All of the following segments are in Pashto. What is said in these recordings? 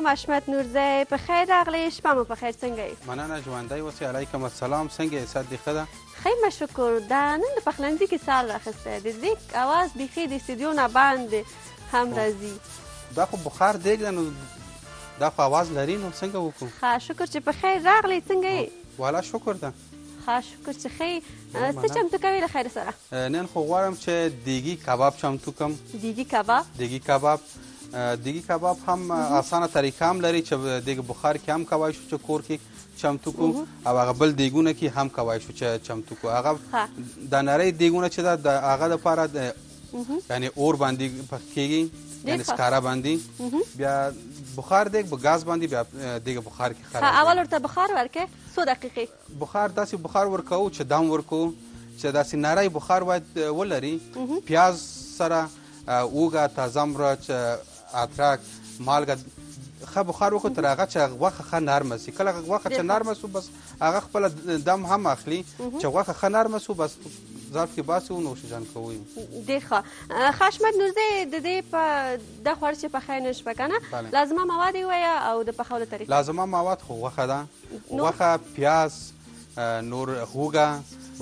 سلام حشمت نورزی، په خیر راغلی، شپه مو په خیر، څنګه یې؟ مننه ژوندی اوسې، علیکم السلام، څنګه یې؟ صحت دې ښه ده؟ خیمه شکر. دا نن د پخلنځي کې سال راخیستی دی، دیګ اواز بیخي د استودیو نه باندې هم راځي. دا خو بخار دیګ ده، نو دا خو اواز لري، نو څنګه وکړو؟ ښه شکر چې په خیر راغلی، څنګه یې؟ والا شکر ده. ښه شکر چې ښه. څه چمتو کوې له خیر سره؟ نن خو غواړم چې دیګي کباب چمتو کړم. دیګي کباب؟ دیګي کباب. دیګي کباب هم اسانه طریقه هم لري چې دیګ بخار کې هم کوای شو چې کور کې چمتو کو، او هغه بل دیګونه کې هم کوای شو چې چمتو کو. هغه د نری دیګونه چې ده، د هغه لپاره یعنی اور باندې پخېږي، یعنی سکاره باندې، بیا بخار دیګ په ګاز باندې بیا دیګ بخار کې خراب. اول ورته بخار ورکې څو دقیقې؟ بخار داسې بخار ورکوو چې دم ورکو، چې داسې نری بخار باید ولري. پیاز سره اوږه، تازه مرچ، ادرک، مالګه ښه بخار وکړو تر هغه چې غوښه ښه نرمه شي. کله غوښه چې نرمه شو، بس هغه خپله دم هم اخلي. چې غوښه ښه نرمه شو، بس ظرف کې باسو او نوشیجان کوو. ډېر ښه. حشمت نورزی، د دې په دا خواړه چې پخی نه شوه که نه، لازمه مواد یې ووایه او د پخولو طریقه. لازمه مواد خو غوښه ده، غوښه، پیاز، نور هوږه،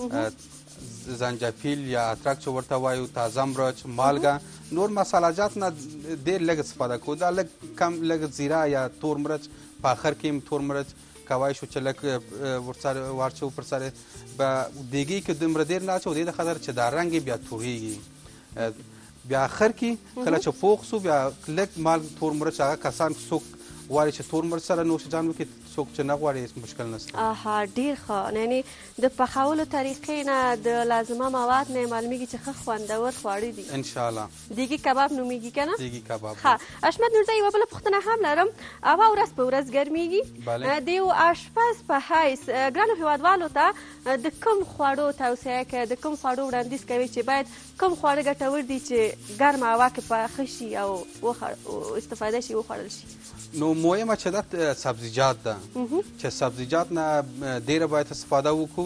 زنجفیل یا ادرک چې ورته وایو، تازه مرچ، مالګه. نور مسالهجات نه ډېر لږ استفاده کوو. دا لږ کم لږ زیره یا تور مرچ، په آخر کې هم تور مرچ کوای شو چې لږ ورسره واچوو پر سر. په دیګي کې دومره ډېر نه اچوو، دې د خاطر چې دا رنګ یې بیا توغېږي. بیا آخر کې کله چې پوخ سو، بیا لږ مالګ، تور مرچ. هغه کسان څوک غواړي چې تور مرچ سره نوشیجان وکړي، څوک چې نه غواړي، مشکل نشته. آها، ډېر ښه. یعنې د پخولو طریقې نه، د لازمه مواد نه معلومیږي چې ښه خوندور خواړه دي. انشاءالله. دیګي کباب نومیږي که نه؟ دیګي کباب. ښه. حشمت نورزی، یوه بله پوښتنه هم لرم. هوا ورځ په ورځ ګرمیږي. د یو اشپز په حیث ګرانو هېوادوالو ته د کوم خوړو توصیه کوې، د کوم خوړو وړاندیز کوې چې باید کوم خواړه ګټور دي چې ګرمه هوا کې پاخه شي او استفاده شي، وخوړل شي؟ نو مهمه چې دا سبزیجات ده، چې سبزیجات نه ډېره باید استفاده وکړو.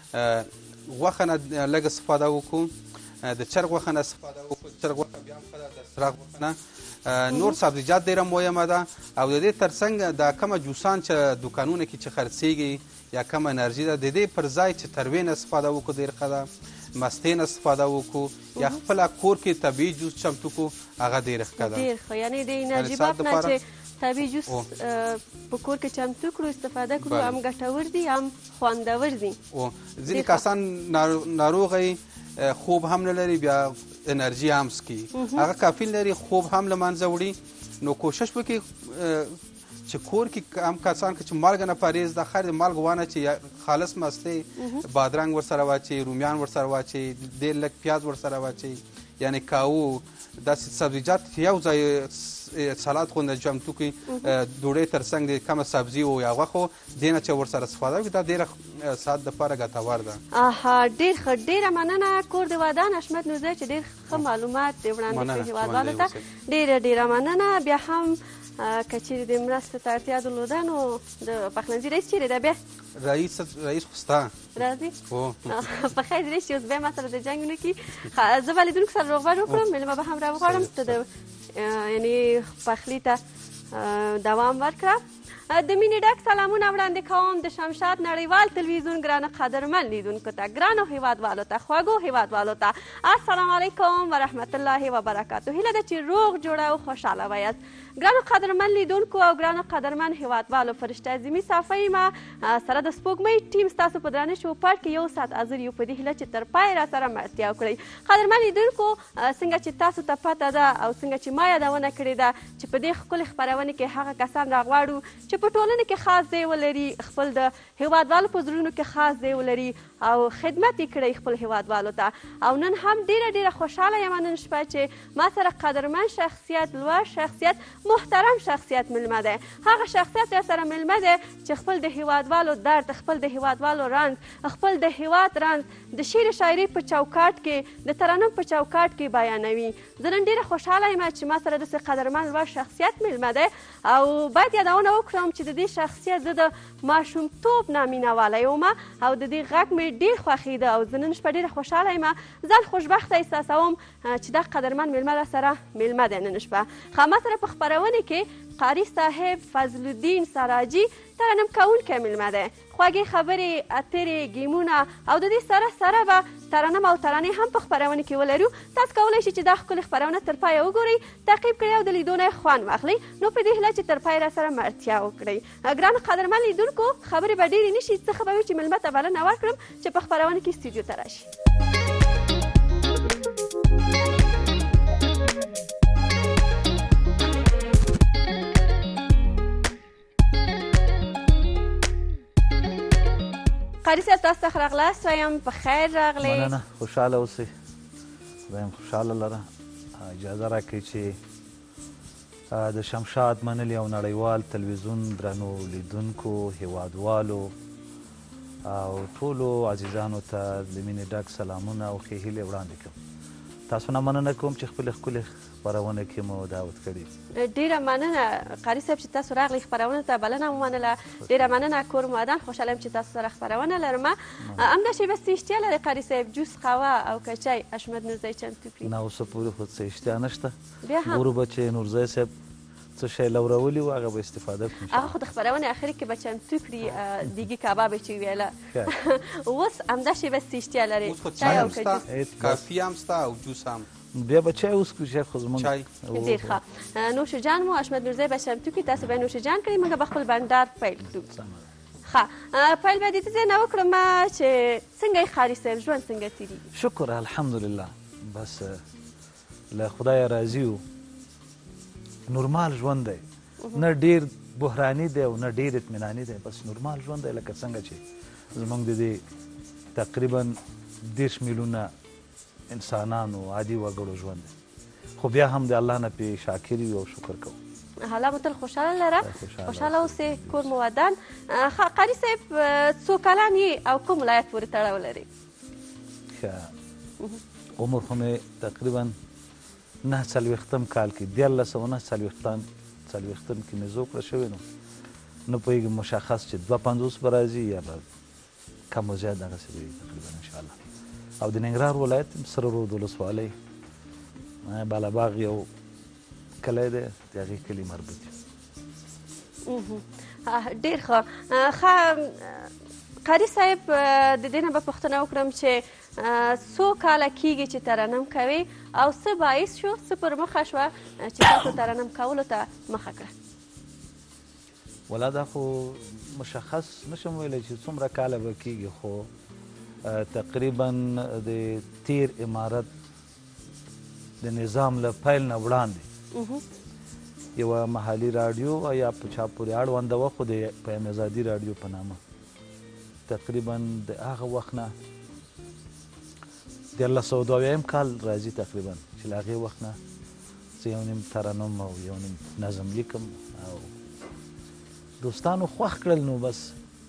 غوښه نه لږ استفاده وکړو، د چرګ غوښه نه استفاده وکړو. چرګ غوښه بیا هم ښه ده، د سره غوښه نه. نور سبزیجات ډېره مهمه ده. او د دې ترڅنګ دا کومه جوسان چې دوکانونه کې چې خرڅېږي یا کومه انرژي ده، د دې پر ځای چې تروې نه استفاده وکړو ډېر ښه ده. مستې نه استفاده وکړو یا خپله کور کې طبیعي جوس چمتو کړو، هغه ډېر ښه ده. ډېر ښه. یعنې د انرژي باب نه چې طبیعي جوس په کور کې چمتو کړو، استفاده کړو، هم ګټور دي هم خوندور دي. ځینې کسان ناروغه خوب هم نه لري، بیا انرژي هم څکي، هغه کافین لري، خوب هم له منځه وړي. نو کوشش وکړي چې کور کې هم کسان چې مالګه نه پرهیز ده، خیر د مالګه وانه چې خالص مستې، بادرنګ ورسره واچوي، رومیان ورسره واچوي، ډېر لږ پیاز ورسره واچوي، یعنې کاو داسې سبزیجات یو ځای سلاد غوندې چمتو کړي. ډوډۍ تر څنګ د کومه سبزي او یا غوښو دې نه چې ورسره استفاده وکړي، دا ډېره صحت دپاره ګټور ده. آها، ډېر ښه. ډېره مننه کور د ودان حشمت نورزی چې ډېر ښه معلومات دې وړاندې کړي هېوادوالو ته. ډېره مننه. بیا هم که چیرې د مرستې ته اړتیا درلوده، نو د پخلنځي رئیس چیرې ده؟ بیا رئیس خو شته راځي. په خیر رئیس، اوس بیا ما سره د جنګ ونه کړي. زه به لیدونکو سره روغبړ وکړم، مېلمه به هم راوغواړم ته د یعنې پخلي ته دوام ورکړه. د مینې ډک سلامونه وړاندې کوم د شمشاد نړیوال تلویزیون ګرانو قدرمن لیدونکو ته، ګرانو هېوادوالو ته، خوږو هېوادوالو ته السلام علیکم ورحمت الله وبرکاتو. هیله ده چې روغ جوړه او خوشحاله وایاست. ګرانو قدرمن لیدونکو او ګرانو قدرمن هېوادوالو، فرشته عظیمي صافۍ ما سره د سپوږمۍ ټیم ستاسو په درانه شوپاړ کې یو ساعت حاضر یو، په دې هیله چې تر پای را سره ملتیا وکړئ. قدرمن لیدونکو، څنګه چې تاسو ته پته ده او څنګه چې ما یادونه کړې ده چې په دې ښکلې خپرونې کې هغه کسان راغواړو چې په ټولنه کې خاص ځای ولري، خپل د هېوادوالو په زړونو کې خاص ځای ولري او خدمت یې کړی خپل هېوادوالو ته. او نن هم ډېره خوشحاله یم نن شپه چې ما سره قدرمن شخصیت، لوړ شخصیت، محترم شخصیت مېلمه دی. هغه شخصیت را سره مېلمه دی چې خپل د هېوادوالو درد، خپل د هېوادوالو رنځ، خپل د هېواد رنځ د شعر شاعري په چوکاټ کې د ترنم په چوکاټ کې بیانوي. زه نن ډېره خوشحاله یم چې ما سره داسې قدرمن لوړ شخصیت میلمه دی او باید یادونه وکړم چې د دې شخصیت زه د ماشومتوب نه مینهوالی وم او د دې غږ مې ډېر خوښېده او زه نن شپه ډېره خوشحاله یم، ځان خوشبخته احساسوم چې دا قدرمن میلمه را سره میلمه دی نن شپه. ما سره په خپرونې کې قاري صاحب فضل الدین سراجي ترنم کوونکی میلمه دی. خوږې خبرې، اترې، ګیمونه او د دې سره سره به ترنم او ترانې هم په خپرونې کې ولرو. تاسو کولی شئ چې دا ښکلې خپرونه تر پایه وګورئ، تعقیب کړئ او د لیدو نه یې خوند واخلئ. نو په دې هیله چې تر پایه را سره ملتیا وکړئ. ګرانو قدرمن لیدونکو، خبرې به ډېرې نه شي، څه به وي چې میلمه ته بلنه ورکړم چې په خپرونه کې استودیو ته راشي. قاري صاحب تاسو ته ښه راغلاست وایم، په خیر راغلی. مننه، خوشحاله اوسئ. خدایم خوشحاله لره. اجازه راکړئ چې د شمشاد منلي او نړیوال تلویزیون درنو لیدونکو، هیوادوالو او ټولو عزیزانو ته د مینې ډک سلامونه او ښې هیلې وړاندې کوم. تاسو نه مننه کوم چې خپلې ښکلې خپرونه کې مو دعوت کړي. ډېره مننه قاري صاحب چې تاسو راغلئ، خپرونه ته بلنه مو منله. ډېره مننه، کور مو ودان. خوشحاله یم چې تاسو سره خپرونه لرم. همدا شیبه څه اشتیا لري قاري صاحب؟ جوس، قهوه او که چای اشمت نورزی چمتو کړي؟ نه، اوسه پورې خو څه اشتیا نشته. بیا هم ګورو به چې نورزی صاحب څه شی لورولي وو هغه به استفاده کړو. هغه خو د خپرونې اخري کې به چمتو کړي دیګي کباب یې چې ویله. اوس همدا شیبه څه اشتیا لري؟ اوس خو چای هم شته، کافي هم شته او جوس هم. بیا به چای وڅښو شیخ خو زموږ. ډېر ښه. نوش جان مو اشمت نورزی به چمتو کړي، تاسو به نوش جان کړئ، موږ به خپل بنډار پیل کړو. ښه، پیل به دې څه ځای نه وکړم چې څنګه یې قاري صاحب، ژوند څنګه تېرېږي؟ شکر الحمدلله، بس له خدایه راضي یو. نورمال ژوند دی، نه ډېر بحراني دی او نه ډېر اطمیناني دی، بس نورمال ژوند دی لکه څنګه چې زموږ د دې تقریبا 10 میلیونه انسانانو عادي وګړو ژوند دی. خو بیا هم د الله نه پې شاکر یو او شکر کوو. حالا مو تل خوشحاله لره، خوشحاله اوسئ، کور مو ودان. قاري صاحب څو کلن یې او کوم ولایت پورې تړاو لري؟ ښه، عمر خو مې تقریبا 49 کال کې 1949 کې مې زوکړه شوې نو نه پوهېږم مشخص چې 52 به راځي یا به کم و زیات دغسې به وي تقریبا انشاءالله. او د ننګرهار ولایت سره رود ولسوالۍ بالاباغ یو کلی دی، د هغې کلي مربوط یم. ډېر ښه. قاري صاحب د دې نه به پوښتنه وکړم چې څو کاله کېږي چې ترنم کوي او څه باعث شو، څه پر مخه شوه چې تاسو ترنم کولو ته مخه کړه؟ ولا دا خو مشخص نشم ویلی چې څومره کاله به کېږي، خو تقریبا د تیر امارت د نظام له پیل نه وړاندې یوه محلي راډیو یا په چا پورې اړونده وه، خو د پیم ازادي راډیو په نامه تقریبا د هغه وخت نه 1902 کال راځي تقریبا چې له هغې وخت نه زه یو نیم ترنم او یو نیم نظم لیکم او دوستانو خوښ کړل. نو بس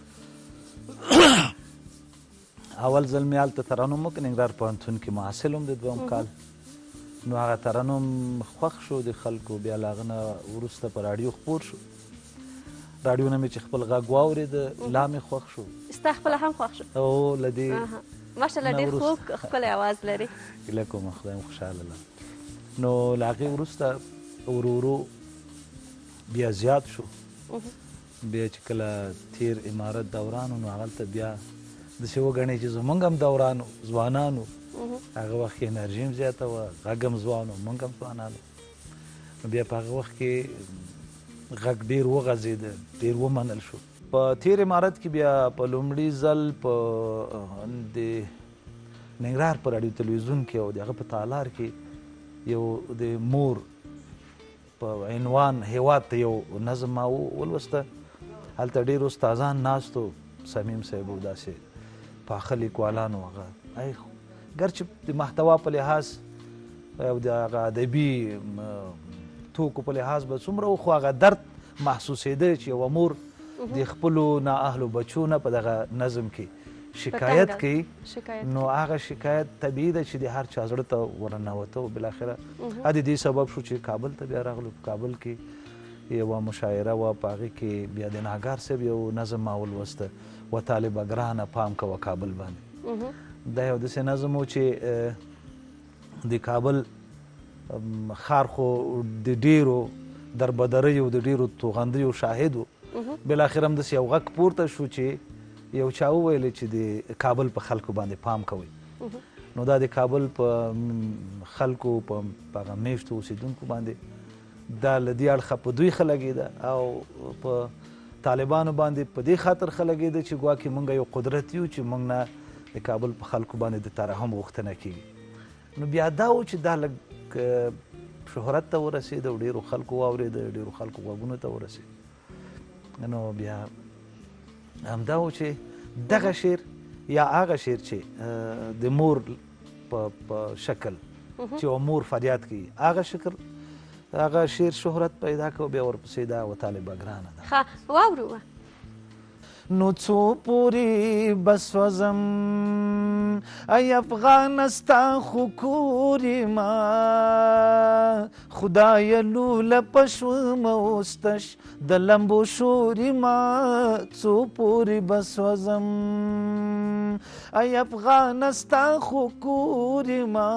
اول ځل مې هلته ترنم وکړ، ننګرهار پوهنتون کې محصل وم د 2م کال. نو هغه ترنم خوښ شو د خلکو، بیا له هغه نه وروسته په راډیو خپور شو. راډیو نه مې چې خپل غږ واورېده لا مې خوښ شو. ستا خپله هم خوښ شو؟ او له دې ماشاءالله ډېر خوږ ښکلی اواز لري. هیله کوم خدای مو خوشحاله لرم. نو له هغې وروسته ورو ورو بیا زیات شو. بیا چې کله تیر امارت دوران و نو هغلته بیا داسې وګڼئ چې زموږ هم دوران و، ځوانان و، هغه وخت کې انرژي هم زیاته وه، غږ هم ځوان و، موږ هم ځوانان و. نو بیا په هغه وخت کې غږ ډېر وغځېده، ډېر ومنل شو. په تیر امارت کې بیا په لومړي ځل په د ننګرهار په راډیو تلویزیون کې او د هغه په تالار کې یو د مور په عنوان هیواد ته یو نظم ما ولوسته. هلته ډېر استادان ناست و، صمیم صاحب و، داسې پاخه لیکوالان و. هغه ګرچې د محتوا په لحاظ او د هغه ادبي توکو په لحاظ به څومره و، خو هغه درد محسوسېده چې یوه مور د خپلو نااهلو بچو نه په دغه نظم کې شکایت کوي نو هغه شکایت طبیعي ده چې د هر چا زړه ته ورننوته او بالاخره د دې سبب شو چې کابل ته بیا راغلو. په کابل کې یوه مشاعره وه، په هغې کې بیا د ناګار صاحب یو نظم ما ولوسته، و طالبه ګرانه پام کوه کابل باندې. دا یو داسې نظم و چې د کابل ښار خو د ډېرو دربدریو د ډېرو توغندیو شاهد و. بالاخره هم داسې یو غږ پورته شو چې یو چا وویلې چې د کابل په خلکو باندې پام کوئ. نو دا د کابل په خلکو په هغه میشتو اوسېدونکو باندې دا له دې اړخه په دوی ښه لګېده او په طالبانو باندې په دې خاطر ښه لګېده چې ګواکې موږ یو قدرت یو چې موږ نه د کابل په خلکو باندې د ترحم غوښتنه کېږي. نو بیا دا و چې دا لږ شهرت ته ورسېد او ډېرو خلکو واورېد، ډېرو خلکو غوږونو ته ورسېد. نو بیا همدا و چې دغه شعر یا هغه شعر چې د مور په شکل چې یوه مور فریاد کوي هغه شعر شهرت پیدا کړ. بیا ورپسې دا و طالبه ګرانه ده. ښه واورو. نو څو پورې بس وزم ای افغانستا خو کور ما خدای لوله پشوم اوستش د لمبو شور ما څو پورې بس وزم ای افغانستا خو کور ما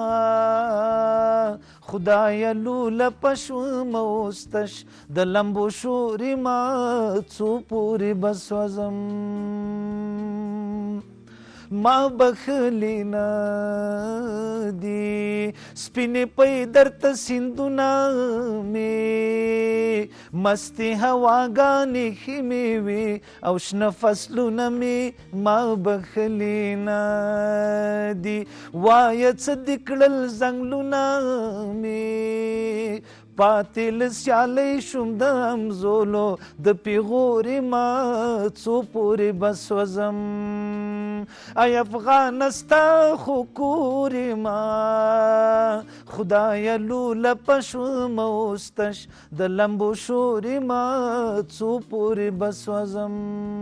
خدای لوله پشوم اوستش د لمبو شور ما څو پورې بس وزم ما بخلی ندی سپینې پی درته سیندونه مې مستې هواګانې ښې مې وي او شنه فصلونه مې ما بخلی ندي وایه څه دې کړل ځنګلونه مې پاتې له سیالۍ شوم د همزولو د پیغورې ما څو پورې بس وزم ای افغانستا خو کورې ما خدایه لوله پشوم اوستش د لمبو شورې ما څو پورې بس وزم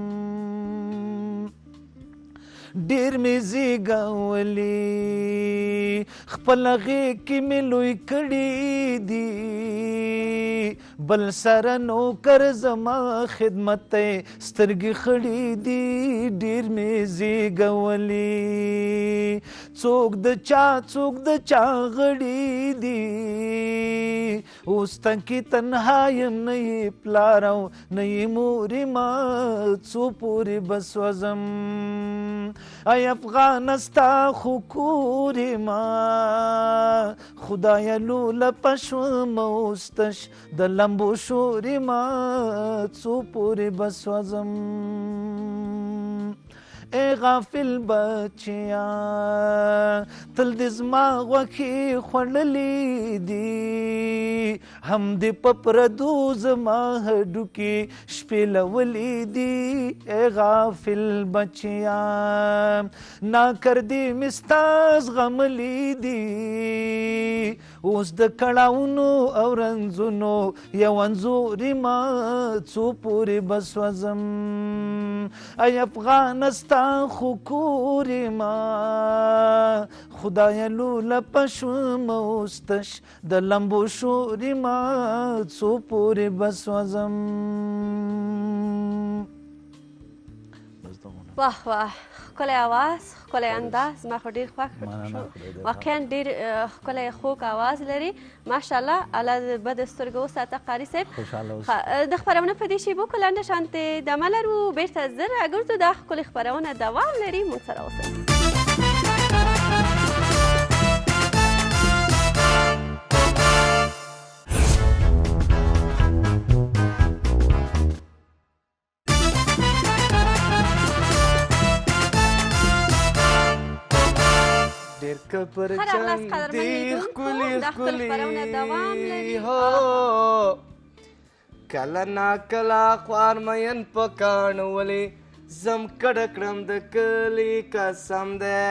ډېر مې زیږولي خپل غېږ کې مې لوی کړي دي بل سره نوکر زما خدمت ته سترګې خړې دي ډېر مې زیږولي څوک د چا غړي دي اوس تنکي تنها یم نه یې پلار او نه یې مورې ما څو پورې بس وزم ای افغانستا خو کورې ما خدایه لوله پشوم اوستش د لمبو شورې ما څو پورې بس وزم ای غافل بچیا تل دې زما غوښې خوړلې دي هم دې په پردو زما هډوکې شپېلولې دي ای غافل بچیا ناکردې مې ستا زغملې دي اوس د کړاوونو او رنځونو یو انځورې ما څو پورې بس وزم ای افغانستا خو کورې ما خدایه لوله پشوم اوستش د لمبو شورې ما څو پورې بس وزم. واه واه ښکلی اواز ښکلی انداز ما خو ډېر خوښ شو واقعا ډېر ښکلی خوږ اواز لري ماشاءالله الله دې بد سترګو وساته قاري صاحب. د خپرونه په دې شیبو کې لنډه شانتې دمه لرو بېرته زر راګرځو دا ښکلې خپرونه دوام لري موږ سره اوسئ. کله ناکله خوار مین په کاڼو ولې زم کډه کړم د کلي قسم دی.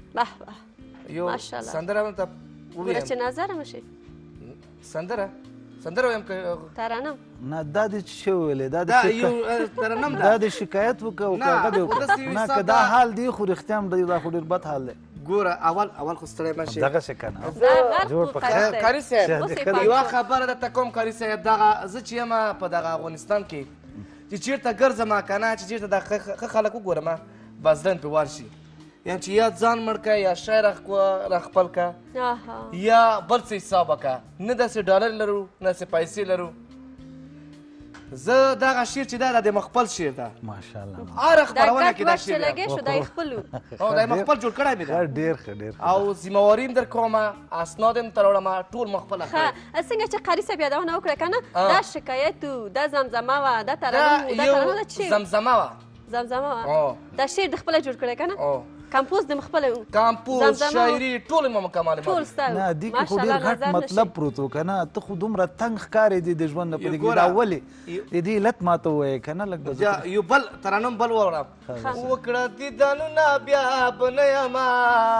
یو سندره ورته ګوره چې نظره مشي سندره سندره وایم که ترانم نه دا دې څه ویلې دا یو ترنم دا ده دې شکایت وکړه او نه، هغه دې داسې یو نه حساب که دا ده. حال دی خو رښتیا هم دا خو ډېر بد حال دی ګوره اول خو ستړی مه شي دغسې که نه غرق په قاری قاری صاحب اوس یې یوه پاک خبره درته کوم قاری صاحب دغه زه چې یم په دغه افغانستان کې چې چېرته ګرځم که نه چې چېرته د ښه خلک وګورم بس دن پې وار شي یعنې چې یا ځان مړ که یا شی راخپل که یا بل څه حساب وکړه نه داسې ډالر لرو نه داسې پیسې لرو زه دغه شعر چې دا د مخپل شعر ده ماشاءالله هره دا خپرونه کې ګټ دا وخت چې شعر ده لګې شو دا یې خپل و او دا یې مخپل جوړ کړی مې ده ډېر ښه ډېر ښه او ذمهواري هم در کومه اسناد هم تر وړمه ټول مخپله ښه څنګه چې قاري صاحب یادونه وکړه که نه دا شکایت و دا زمزمه وه دا ترانم و دا ترانم دا څه زمزمه وه زمزمه وه دا شعر د خپله جوړ کړی که نه کمپوز د مخپله و کمپوز شاعري ټول مې مکمل ټول ستا نه دې کې خو ډېر غټ مطلب پروت و که نه ته خو دومره تنګ ښکارېدې د ژوند نه په دې کې دا ولې د دې علت ماته ووایې که نه لږ یو بل ترانم بل واورم وکړه دیدنونه بیا به نه یمه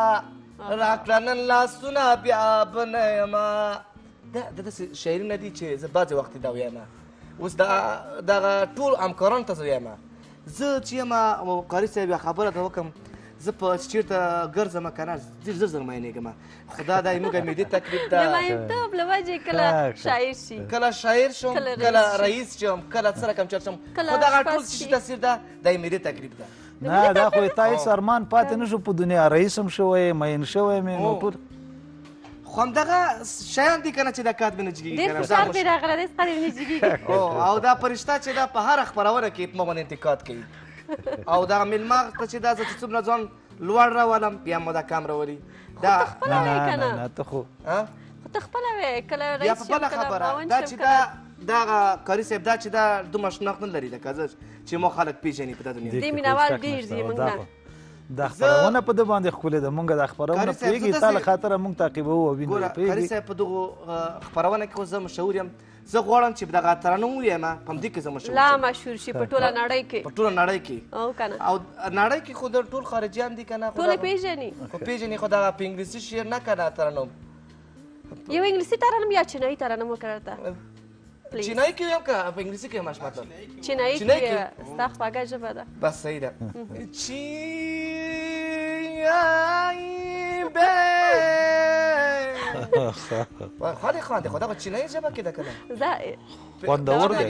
راکړه نن لاسونه بیا به نه یمه دا داسې شاعري نه دي چې زه بعضې وخت دا ویمه اوس دغه ټول همکارانو ته زه ویمه زه چې یم قاري صاحب یوه خبره ته وکړم زه په چېرته ګرځم که نه ډېر زر معاینېږم خو دا زموږ معدې تکلیف ده د مایمتوب له وجې کله شاعر شي کله شاعر شم کله رئیس شم کله څه رقم چل شم خو دغه ټول چې تصویر ده د یې معدې تکلیف ده نه دا خو تا هېڅ ارمان پاتې نه شو په دنیا رئیس هم شوی مین شوی مې نو ټول خو همدغه شیان دي که نه چې دا کات مې نه جګېږي ډېر فشار پرې راغلی دی څخه دې نه جګېږي او دا فرشته چې دا په هره خپرونه کې په ما باندې انتقاد کوي او دغه میلمه ته چې دا زه چې څومره ځان لوړ راولم بیا مو دا کم راولي دا خپله وایې که نه ته خو خو ته خپله وایې کله بیا رئیس په بله شم کله خبره خاوند دا شم چې کله دغه قاري صاحب دا چې دا دومره شناخت نه لري لکه زه چې مو خلک پېژني په دې دنیا دې مینهوال ډېر دي موږ نه دا خپرونه په ده باندې ښکلې ده مونږ دا خپرونه پوهېږي تا له خاطره مونږ تعقیبوو او وینو قاري صاحب په دغو خپرونه کې خو زه مشهور یم زه غواړم چې دغه ترانه ووایم په همدې کې زه مشهور لا مشهور شي په ټوله نړۍ کې په ټوله نړۍ کې او که نه او نړۍ کې خو د ټول خارجیان دي که نه ټول یې پېژني خو پېژني خو دغه په انګلیسي شعر نه که نه ترانه یو انګلیسي ترانم یا چینایي ترانم وکړه ته چینایي کې ویم که په انګلیسي کې هم مطلب چینایي کې ستا خوږه ژبه ده بس صحیح ده خواندې خواندې خو دغه چینایي ژبه کې ده که نه خوندور دی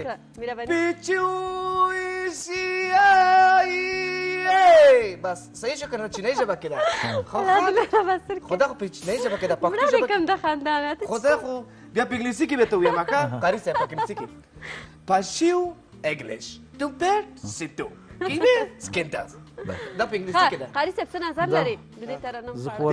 بس صحیح شو که نه چینایي ژبه کې ده خو دغه په چینایي ژبه کې ده پښتو ژبه کم د خندانه خو زه خو بیا په انګلیسي کې به ته ویم که قاري صاحب په انګلیسي کې پاشیو انګلیش تو بیټ سیټو کینه سکینټاز دا په انګلیسي کې ده قاري صاحب څه نظر لري د دې ترانم زه خو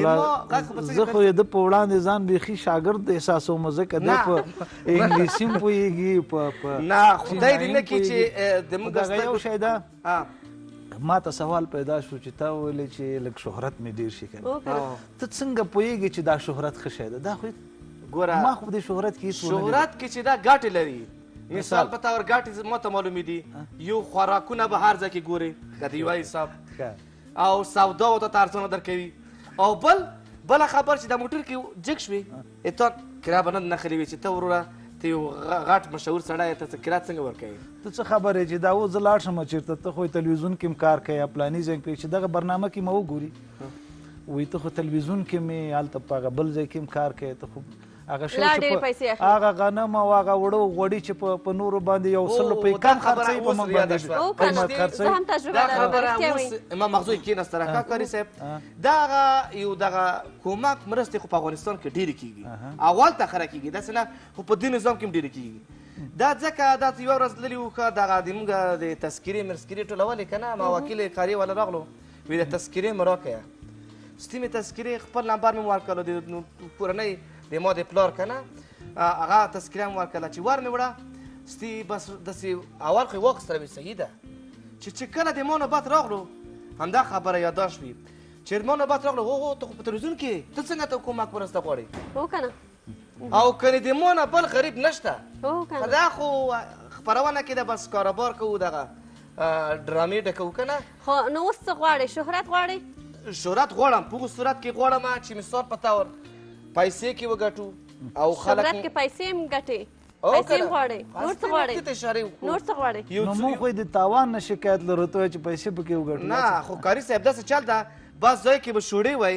د په وړاندې ځان بیخي شاګرد احساسوم ځکه دی په انګلیسي هم پوهېږي په نه خدای دې نه کړي چې زموږ دغه یو شی ده ما ته سوال پیدا شو چې تا وویلې چې لږ شهرت مې ډېر شي که نه ته څنګه پوهېږې چې دا شهرت ښه شی ده دا خو ګوره ما خو دې شهرت کې شهرت کې چې دا ګاټې لري مثال په طور ګاټې ما ته معلومې دي یو خوراکونه به هر ځای کې ګورې که د یوه حساب او سودا ورته ته ارزانه درکوي او بله خبر چې دا موټر کې جګ شوې تا کرا به نه نښلې وي چې ته وروره ته یو غټ مشهور سړی ته کرا څنګه ورکوې ته څه خبرې چې دا اوس زه لاړ شم چېرته ته خو تلویزیون کې هم کار کوې یا پلاني ځای کې چې دغه برنامه کې مه وګوري وایي ته خو تلویزیون کې مې هلته په هغه بل ځای کې هم کار کوې ته خو هغه شی چې هغه غنم او هغه وړو غوړي چې په نورو باندې یو څه روپۍ کم خرڅوي په موږ باندې زه هم تجربه لرم ما مغزو کېناسته راکا قاري صاحب دا هغه یو دغه کومک مرستې خو په افغانستان کې ډېرې کېږي اول ته خره کېږي داسې نه خو په دې نظام کې هم ډېرې کېږي دا ځکه دا یوه ورځ تللي وو ښه دغه زموږ د تذکرې مرسکرې ټولولې که نه ما وکیل قاري والا راغلو وایي د تذکرې مې راکړه ستې مې تذکرې خپل نمبر مې ورکړلو د کورنۍ د ما د پلار که نه هغه تذکره مې ورکړله چې ور مې وړه ستې بس داسې اول خو یې واخیستله وایي صحیح ده چې کله د ما نوبت راغلو همدا خبره یادداشت وي چې د ما نوبت راغلو هو ته خو په تلویزیون کې ته څنګه ته کومک مرسته غواړې هو که نه او کنې د ما نه بل غریب نشته دا خو خپرونه کې ده بس کاروبار کوو دغه ډرامې ډکوو که نه خو نو اوس څه غواړې شهرت غواړې شهرت غواړم په هغو صورت کې غواړم چې مثال په طور پیسې کې وګټو او خلک شهرت کې پیسې هم ګټې پیسې هم غواړئ نور څه غواړئ نور څه غواړئ نو موږ خو د تاوان نه شکایت لرو ته چې پیسې پکې وګټو نه خو کاري صاحب داسې چل ده بعض ځای کې به شوړې وایي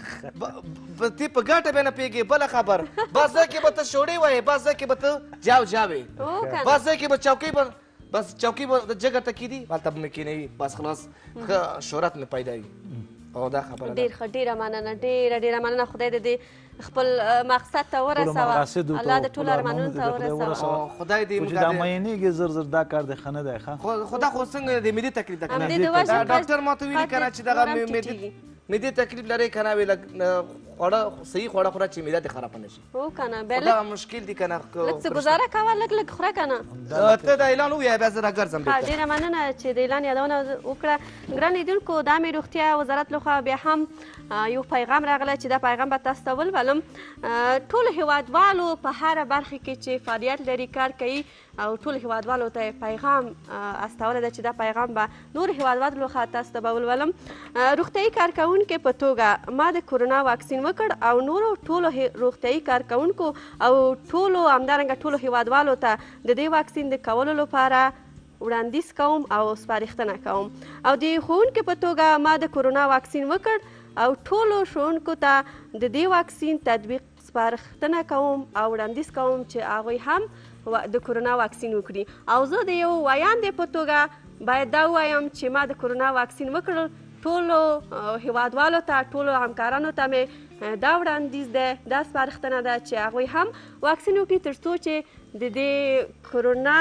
تی په ګټه به نه پوهېږې بله خبر بعض ځای کې به ته شوړې وایې بعض ځای کې به ته جاو جاوې بعض ځای کې به چوکۍ به بس چوکۍ به د جګر ته کېدي هلته به مې کېنوي بس خلاص ښه شهرت مې پیدا وي او دا خبره ډېر ښه ډېره مننه ډېره مننه خدای دې خپل مقصد ته ورسوه الله د ټولو ارمانونو ته ورسوه خدای دې چې دا مینېږي زر زر دا کار دی ښه نه دی ښه خو دا خو څنګه د معدې تکلیف ده که نه همدې د وجې ډاکټر ما ته ویلي که نه چې دغه معدې تکلیف لرئ که نه وی خواړه صحیح خواړه خوره چې معده دې خرابه نه شي هو که نه بیا دا مشکل دي که نه لږ څه ګزاره کوه لږ خوره که نه ته دا اعلان ووایه بیا زه راګرځم بېرته ډېره مننه چې د اعلان یادونه وکړه ګران لیدونکو دا مې روغتیا وزارت لخوا بیا هم یو پیغام راغلی چې دا پیغام به تاسو ته ولولم ټولو هیوادوالو په هره برخه کې چې فعالیت لري کار کوي او ټولو هیوادوالو ته پیغام استولی ده چې دا پیغام به نورو هیوادوالو لخوا تاسو ته به ولولم روغتیایي کارکوونکو په توګه ما د کورونا واکسین وکړ او نورو ټولو روغتیایي کارکوونکو او ټولو همدارنګه ټولو هیوادوالو ته د دې واکسین د کولو لپاره وړاندیز کوم او سپارښتنه کوم او د ښوونکي په توګه ما د کورونا واکسین وکړ او ټولو ښوونکو ته د دې واکسین تطبیق سپارښتنه کوم او وړاندیز کوم چې هغوی هم د کورونا واکسین وکړي او زه د یو ویاندې په توګه باید دا ووایم چې ما د کورونا واکسین وکړل ټولو هیوادوالو ته ټولو همکارانو ته مې دا وړاندیز ده دا سپارښتنه ده چې هغوی هم واکسین وکړي تر څو چې د دې کورونا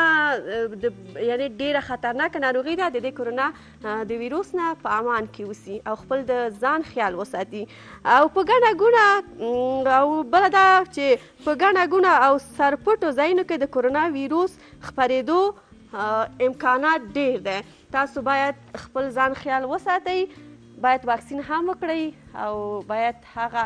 یعنې ډېره خطرناکه ناروغي ده د دې کورونا د ویروس نه په امان کې اوسي او خپل د ځان خیال وساتي او په ګڼه ګوڼه او بله دا چې په ګڼه ګوڼه او سرپټو ځایونو کې د کورونا ویروس خپرېدو امکانات ډېر دی تاسو باید خپل ځان خیال وساتئ باید واکسین هم وکړئ او باید هغه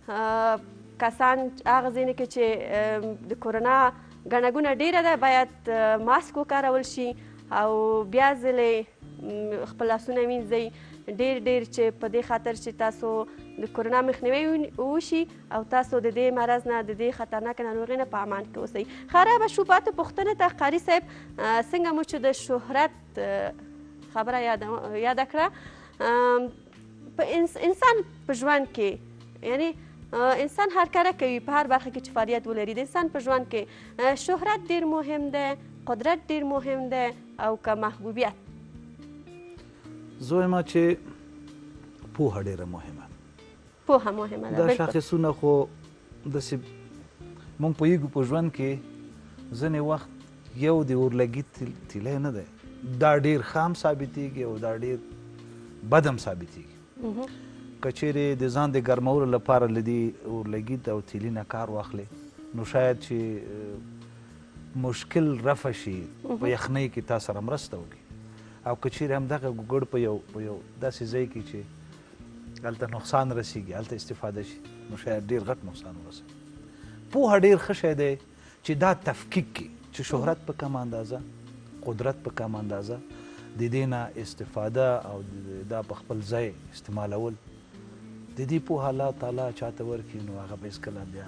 کسان هغه ځایونه کې چې د کورونا ګڼه ګوڼه ډېره ده باید ماسک وکارول شي او بیا ځلې خپل لاسونه وینځئ ډېر چې په دې خاطر چې تاسو د کورونا مخنیوی وشي او تاسو د دې مرض نه د دې خطرناکه ناروغۍ نه په امان کې اوسئ خرابه شو پاتې پوښتنې ته قاري صاحب څنګه مو چې د شهرت خبره یاده کړه انسان په ژوند کې یعنی انسان هر کاره کوي په هر برخه کې چې فعالیت ولري د انسان په ژوند کې شهرت ډېر مهم دی قدرت ډېر مهم دی او که محبوبیت زه وایم چې پوهه ډېره مهمه پوهه مهمه ده دا شاخصونه خو داسې موږ پوهېږو په ژوند کې ځینې وخت یو د اورلګي تیلی نه دی دا ډېر ښه هم ثابتېږي او دا ډېر بد هم ثابتېږي که چیرې د ځان د ګرمولو لپاره له دې اورلګي او تیلي نه کار واخلې نو شاید چې مشکل رفع شي په یخنۍ کې تا سره مرسته وکړي او که چیرې همدغه ګوګړ په یو داسې ځای کې چې هلته نقصان رسیږي هلته استفاده شي نو شاید ډېر غټ نقصان ورسوي پوهه ډېر ښه شی دی چې دا تفکیک کړي چې شهرت په کم اندازه قدرت په کم اندازه د دې نه استفاده او دا په خپل ځای استعمالول د دې پوهه الله تعالی چاته ورکړي نو هغه به هېڅکله بیا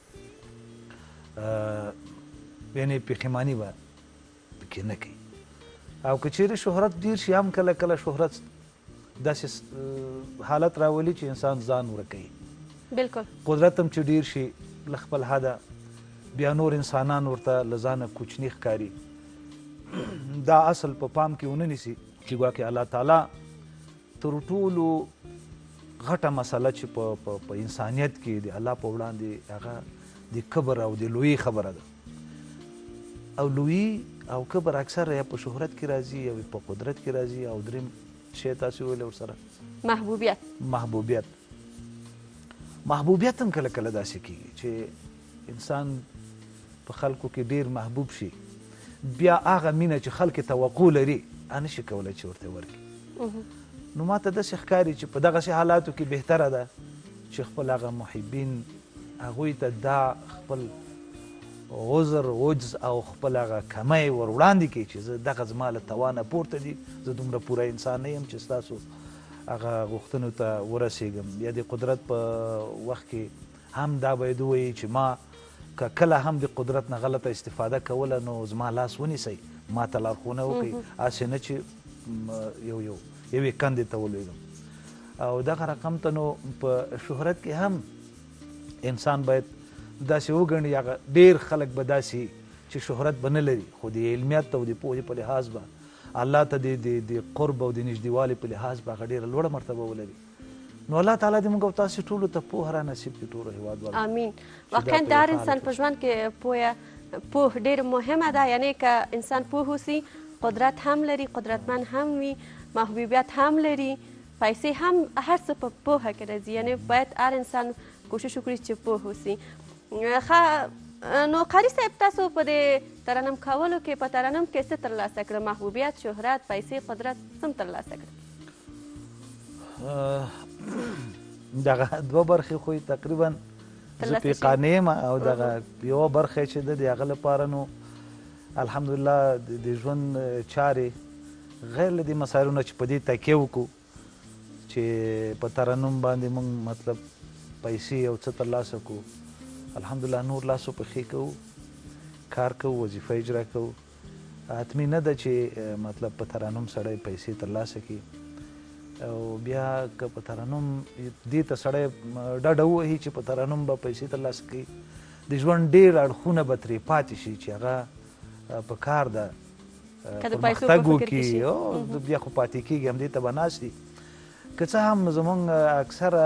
یعنې پښیماني به پکې نه کوي او که چیرې شهرت ډېر شي هم کله کله شهرت داسې حالت راولي چې انسان ځان ورکوي بالکل قدرت هم چې ډېر شي له خپل حده بیا نور انسانان ورته له ځانه کوچني ښکاري دا اصل په پام کې ونه نیسي چې ګواکې الله تعالی تر ټولو غټه مسله چې په انسانیت کې د الله په وړاندې هغه د کبر او د لویي خبره ده او لویي او کبر اکثر یا په شهرت کې راځي یا په قدرت کې راځي او دریم شی تاسو ویلی ورسره محبوبیت هم کله کله داسې کېږي چې انسان په خلکو کې ډېر محبوب شي بیا هغه مینه چې خلک توقع لري هغه نشي کولی چې ورته ورکړي نو ما ته داسې ښکاري چې په دغسې حالاتو کې بهتره ده چې خپل هغه محبین هغوی ته دا خپل عذر عجز او خپل هغه کمی ور وړاندې کړي چې زه دغه زما له توانه پورته دي زه دومره پوره انسان نه یم چې ستاسو هغه غوښتنو ته ورسېږم یا د قدرت په وخت کې هم دا باید ووایي چې ما که کله هم د قدرت نه غلطه استفاده کوله نو زما لاس ونیسئ ما ته لارښوونه وکړئ هسې نه چې یوې کندې ته ولوېږم او دغه رقم ته نو په شهرت کې هم انسان باید داسې وګڼي هغه ډېر خلک به داسې چې شهرت به نه لري خو د علمیت او د پوهې په لحاظ به الله ته د قرب او د نږدېوالي په لحاظ به هغه ډېره لوړه مرتبه ولري نو الله تعالی دې موږ او تاسې ټولو ته پوهه را نصیب کړي ټولو هېوادوالو امین واقعا د هر انسان په ژوند کې پوه ډېر مهمه ده یعنی که انسان پوه اوسي قدرت هم لري قدرتمند هم وي محبوبیت هم لري پیسې هم هر څه په پوهه کې راځي یعنی باید هر انسان کوشش وکړي چې پوه اوسي نو قاري صاحب تاسو په دې ترنم کولو کې په ترنم کې څه ترلاسه کړه محبوبیت شهرت پیسې قدرت څه ترلاسه کړه دغه دوه برخې خو تقریبا زه پې قانع یم او دغه یوه برخه چې ده د هغه لپاره نو الحمدلله د ژوند چارې غیر له دې مسایلو نه چې په دې تکیه وکړو چې په ترنم باندې موږ مطلب پیسې او څه ترلاسه کړو الحمدلله نور لاسو پښې کوو کار کوو وظیفه اجرا کوو حتمي نه ده چې مطلب په ترنم سړی پیسې ترلاسه کړي او بیا که په ترنم دې ته سړی ډډه ووهي چې په ترنم به پیسې ترلاسه کړي د ژوند ډېر اړخونه به ترې پاتې شي چې هغه په کار ده پرمختګ وکړي بیا خو پاتې کېږي همدې ته به ناست دي که څه هم زموږ اکثره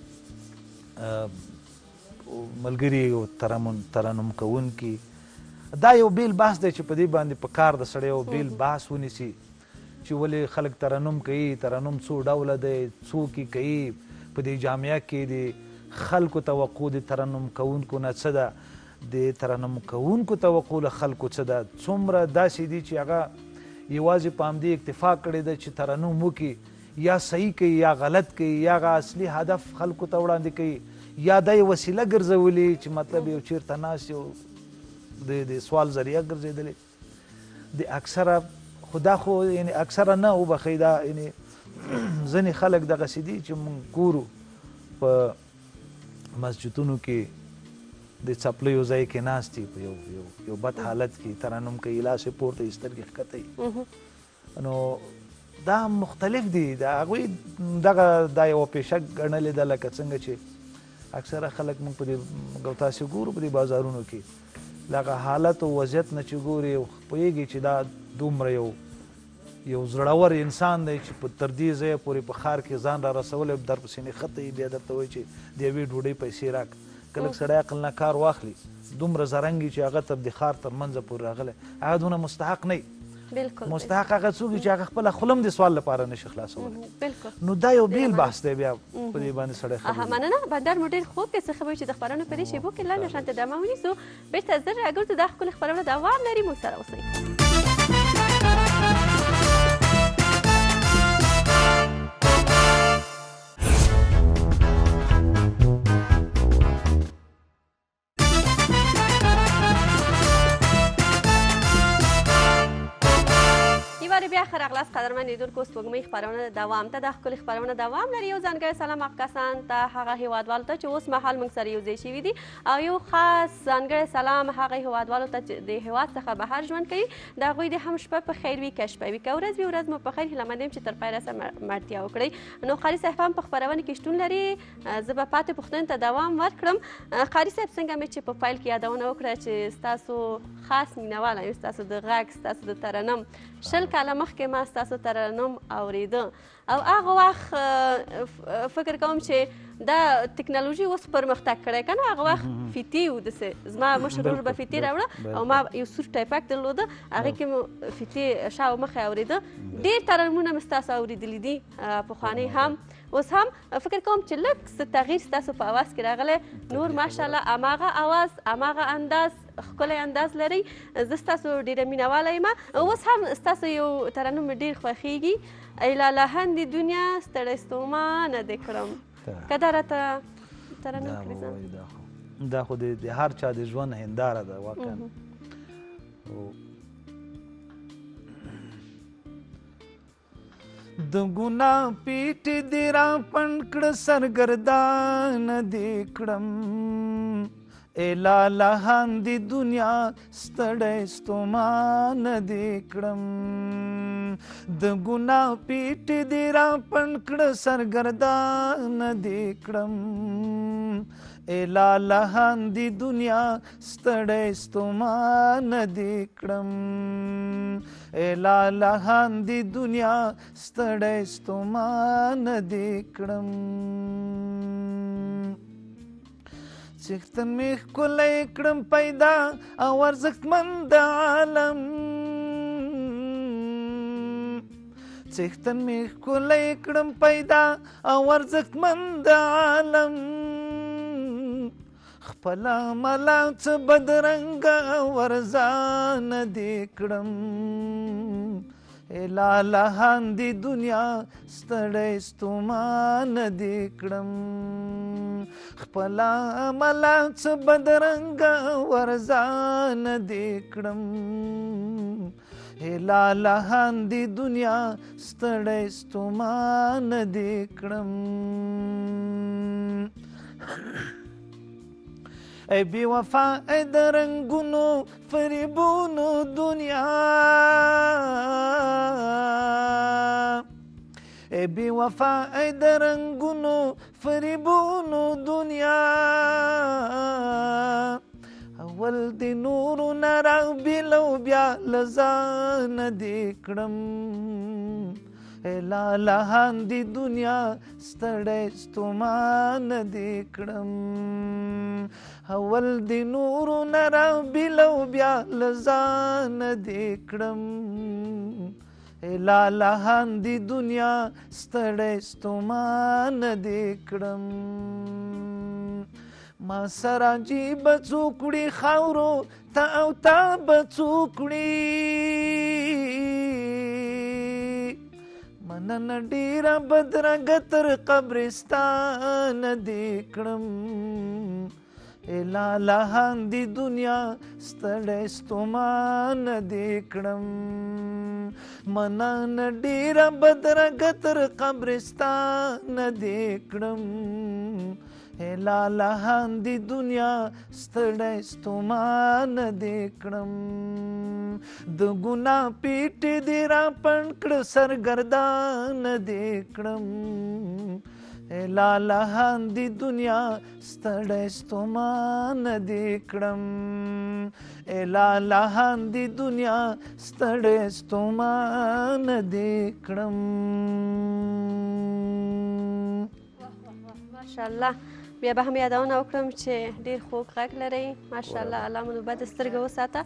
ملګري او ترنم کوونکي دا یو بیل بحث دی چې په دې باندې په کار د سړی یو بیل بحث ونیسي چې ولې خلک ترنم کوي ترنم څو ډوله دی څوک یې کوي په دې جامعه کې د خلکو توقع د ترنم کوونکو نه څه ده د ترنم کوونکو توقع له خلکو څه ده څومره داسې دي چې هغه یوازې په همدې اکتفا کړې ده چې ترنم وکړي یا صحیح کوي یا غلط کوي یا هغه اصلي هدف خلکو ته وړاندې کوي یا دا یې وسیله ګرځولې چې مطلب یو چېرته ناست یو د سوال ذریعه ګرځېدلې د اکثره خو دا خو یعنې اکثره نه وبښئ دا یعنې ځینې خلک دغسې دي چې موږ ګورو په مسجدونو کې د څپلیو ځای کې ناست دي په یو بد حالت کې ترنم کوي لاس یې پورته یې سترګې ښکته نو دا مختلف دي د هغوی دغه دا یوه پیشه ګڼلې ده لکه څنګه چې اکثره خلک موږ په دې موږ تاسې ګورو په دې بازارونو کې د هغه حالت او وضعیت نه چې ګورې پوهېږي چې دا دومره یو زړور انسان دی چې تر دې ځایه پورې په ښار کې ځان را رسولی درپسې نښته یي بیا درته وایي چې د یوې ډوډۍ پیسې راکړه که لږ سړی عقل نه کار واخلي دومره زرنګ چې هغه تر د ښار تر منځه پورې راغلی هغه دونه مستحق نه مستحق هغه څوک چې هغه خپله خوله هم د سوال لپاره نشي خلاصولی نو دا یو بیل بحث دی بیا په دې باندې سړی مننه بندر مو ډېر خوب دی څه خبرې چې د خپرونې په دې شیبو کې لنډه شانته دمه ونیسو بېرته زر راګرځو دا ښکلې خپرونه دوام لري موږ سره اوسئ بیا ښه راغلاست قدرمن لیدونکو سپوږمۍ خپرونه دوام ته دا ښکلې خپرونه دوام لري یو ځانګړی سلام هغه کسان ته هغه هیوادوالو ته چې اوس مهال موږ سره یوځای شوي دي او یو خاص ځانګړی سلام هغه هیوادوالو ته چې د هیواد څخه بهر ژوند کوي د هغوی د هم شپه په خیر وي که شپه وي که ورځ وي ورځ مو په خیر هیله مند یم چې تر پایه راسه مړتیا وکړئ نو قاري صاحب هم په خپرونه کې شتون لري زه به پاتې پوښتنې ته دوام ورکړم قاري صاحب څنګه مې چې په پیل کې یادونه وکړه چې ستاسو خاص مینهوال یم ستاسو د غږ ستاسو د ترنم 20 کاله مخکې ما ستاسو ترنم اورېده او هغه وخت فکر کوم چې دا تکنالوژي اوس پرمختګ کړی که نه هغه وخت فیتې و داسې زما مشر ورور به فیتې راوړه او ما یو سور ټایپک درلوده هغې کې مو فیتې شا او مخې اورېده ډېر ترنمونه مې ستاسو اورېدلي دي پخوانۍ هم اوس هم فکر کوم چې لږ څه تغییر ستاسو په اواز کې راغلی نور ماشاءالله هماغه اواز هماغه انداز ښکلی انداز لرئ زه ستاسو ډېره مینهواله یم اوس هم ستاسو یو ترنم مې ډېر خوښیږي ای لاله هندې دنیا ستړی ستومانه دې کړم که دا راته ترنم کړي دا خو د هر چا د ژوند هنداره ده واقعا د ګناه پیټې دې را پنډ کړه سرګردانه دې کړم لالهان دی دنیا ستړی ستومان دې کړم د ګناه پیټ دې را پنډ کړه سرګردان دې کړم لالهان دی دنیا ستړی ستومان دې کړم لالهان دی دنیا ستړی ستومان دې کړم څښتن مې ښکلی کړم پیدا او ارزښتمند عالم څښتن مې ښکلی کړم پیدا او ارزښتمند عالم خپله ملا څه بدرنګه ورځانه دې کړم لالهان دی دنیا ستړی ستومانه دې کړم خپله ملا څه بدرنګه ورځانه دې کړم لالهان دی دنیا ستړی ستومانه دې کړم ای بی وفا ای د رنګونو فریبونو دنیا ای بی وفا ای د رنګونو فریبونو دنیا اول د نورو نه راوبیلو بیا له ځانه دې کړم لالهان دی دنیا ستړی ستومانه دې کړم اول د نورو نه راوبیلو بیا له ځانه دې کړم لالهان دی دنیا ستړی ستومانه دې کړم ما سره جیب څوک وړي خاورو ته او تا به څوک وړي مننه ډېره بدرنګه تر قبرستانه دې کړم لالهان دی دنیا ستړی ستومانه دې کړم مننه ډېره بدرنګه تر قبرستانه دې کړم لالهان دی دنیا ستړی ستومانه دې کړم د ګناه پیټ دې را پنډ کړه سرګردانه دې کړم لالهان دی دنیا ستړی ستومانه دې کړم لالهان دی دنیا ستړی ستومانه دې کړم ماشاءالله بیا به هم یادونه وکړم چې ډېر خوږ غږ لرئ ماشاءالله الله مو بد سترګه وساته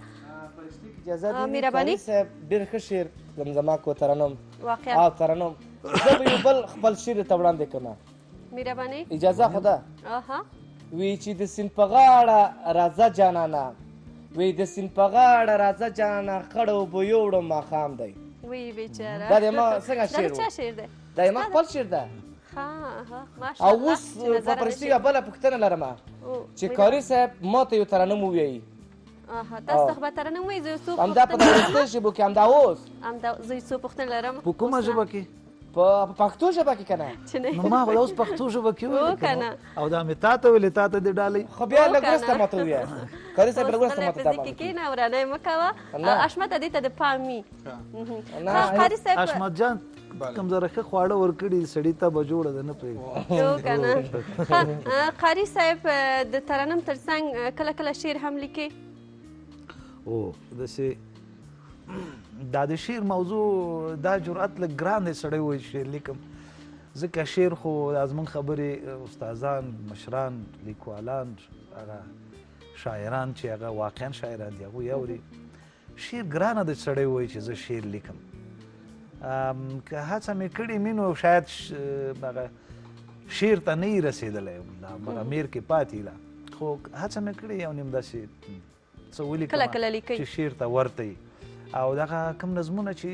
مهرباني صاحب ډېر ښه شعر زمزمه کو ترنم واقعا او ترنم زه به یو بل خپل شعر ته وړاندې کړم مهرباني اجازه خو ده وی چې د سیند په غاړه راځه جانانه وی د سیند په غاړه راځه جانانه خړ اوبه یوړم ماښام دی وی بیچاره دا د ما څنګه شعر دا چا شعر دی دا ما خپل شعر ده ماشاءالله او اوس په پرستیګه بله پوښتنه لرم چې کاري صاحب ما ته یو ترنم ووایي تاسو خو به ترنم وایي زه یو څو همدا په پرستۍ ژبو کې همدا اوس زه یو څو پوښتنې لرم په کومه ژبه کې په پښتو ژبه کې که نه نو ما خو اوس پښتو ژبه کې ویل او دا مې تا ته ویلې تا ته دې ډالۍ خو بیا لږ وروسته ماته ووایه کاري صاحب لږ وروسته ماته فزیکي کښېنه ورانۍ مه کوه حشمته دې ته د پام وي قاري صاحب حشمت جان کوم ځای ښه خواړه ورکړي سړي ته به جوړه ده نه پرېږدي قاري صاحب د ترنم تر څنګ کله کله شعر هم لیکي او داسې دا د شعر موضوع دا جرأت لږ ګران دی سړی وایي شعر لیکم ځکه شعر خو زموږ خبرې استادان مشران لیکوالان هغه شاعران چې هغه واقعا شاعران دي هغوی اوري شعر ګرانه دی سړی وایي چې زه شعر لیکم که هڅه مې کړې مې نو شاید هغه شعر ته نه یې رسېدلی هغه میر کې پاتې لا خو هڅه مې کړې یو نیم داسې څه ولیکم چې شعر ته ورته وي او دغه کوم نظمونه چې